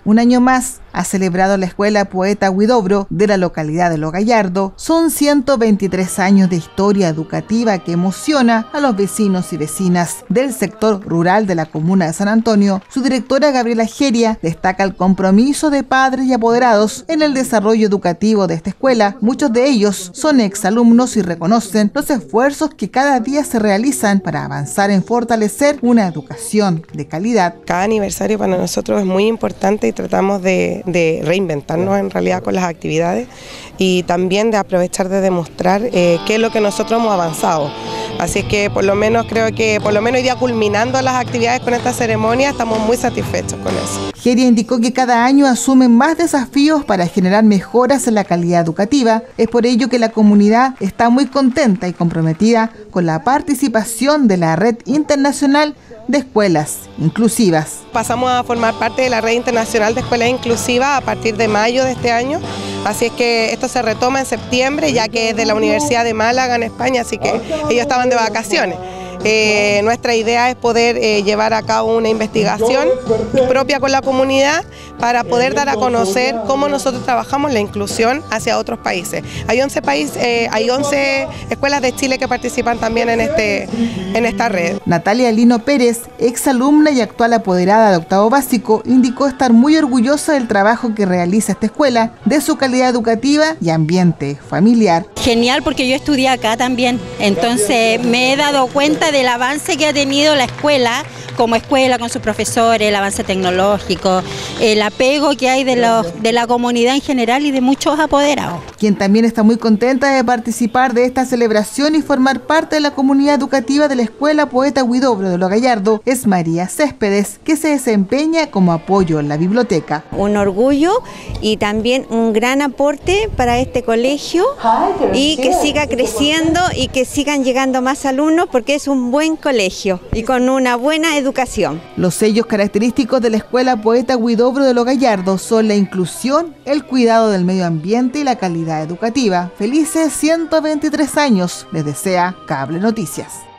Un año más ha celebrado la Escuela Poeta Huidobro de la localidad de Los Gallardos. Son 123 años de historia educativa que emociona a los vecinos y vecinas del sector rural de la comuna de San Antonio. Su directora Gabriela Geria destaca el compromiso de padres y apoderados en el desarrollo educativo de esta escuela. Muchos de ellos son exalumnos y reconocen los esfuerzos que cada día se realizan para avanzar en fortalecer una educación de calidad. Cada aniversario para nosotros es muy importante y tratamos de reinventarnos en realidad con las actividades y también de aprovechar de demostrar qué es lo que nosotros hemos avanzado. Así es que por lo menos creo que hoy día culminando las actividades con esta ceremonia estamos muy satisfechos con eso. Geria indicó que cada año asumen más desafíos para generar mejoras en la calidad educativa. Es por ello que la comunidad está muy contenta y comprometida con la participación de la Red Internacional de Escuelas Inclusivas. Pasamos a formar parte de la Red Internacional de Escuelas Inclusivas a partir de mayo de este año, así es que esto se retoma en septiembre, ya que es de la Universidad de Málaga en España, así que ellos estaban de vacaciones. Nuestra idea es poder llevar a cabo una investigación propia con la comunidad para poder dar a conocer cómo nosotros trabajamos la inclusión hacia otros países. Hay 11 escuelas de Chile que participan también en esta red. Natalia Lino Pérez, exalumna y actual apoderada de octavo básico, indicó estar muy orgullosa del trabajo que realiza esta escuela, de su calidad educativa y ambiente familiar. Genial, porque yo estudié acá también, entonces me he dado cuenta del avance que ha tenido la escuela, como escuela con sus profesores, el avance tecnológico, el apego que hay de la comunidad en general y de muchos apoderados. Quien también está muy contenta de participar de esta celebración y formar parte de la comunidad educativa de la Escuela Poeta Huidobro de Los Gallardos es María Céspedes, que se desempeña como apoyo en la biblioteca. Un orgullo y también un gran aporte para este colegio y que siga creciendo y que sigan llegando más alumnos, porque es un buen colegio y con una buena educación. Los sellos característicos de la Escuela Poeta Huidobro de Los Gallardos son la inclusión, el cuidado del medio ambiente y la calidad educativa. Felices 123 años, les desea Cable Noticias.